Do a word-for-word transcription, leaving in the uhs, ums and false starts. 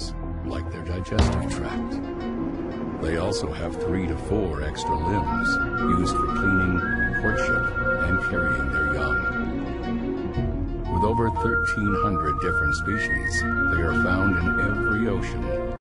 organs, like their digestive tract. They also have three to four extra limbs used for cleaning, courtship, and carrying their young. With over thirteen hundred different species, they are found in every ocean